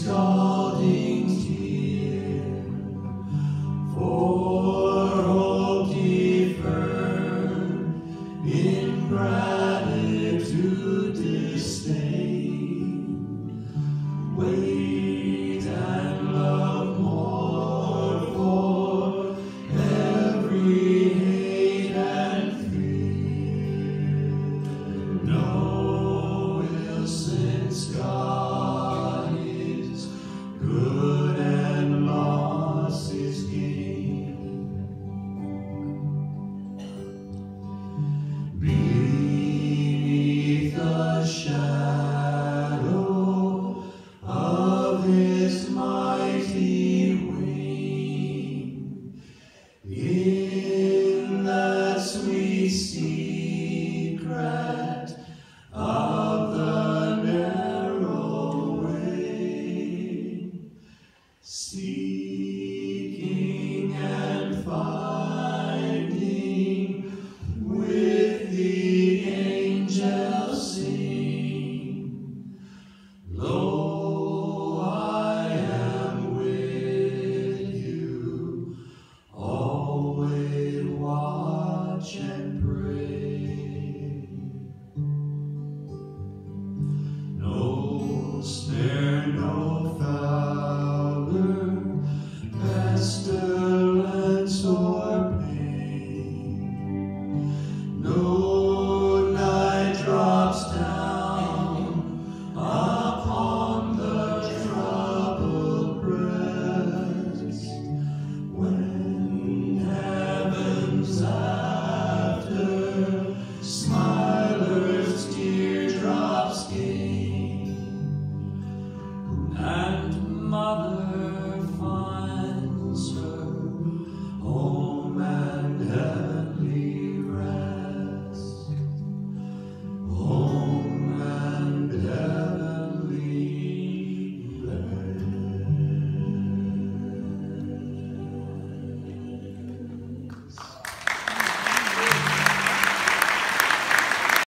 scalding tear for hope deferred, ingratitude disdain. Wait and love more for every hate and fear. Know since God is good and loss is gain. Beneath the shadow of His mighty wing, in that sweet secret of the narrow way, seeking and finding, with the angels sing, lo, I am with you, always watch and pray. No snare, no fowler, pestilence or pain, no night drops down upon the troubled breast, when heaven's after smilers teardrops gain, and mother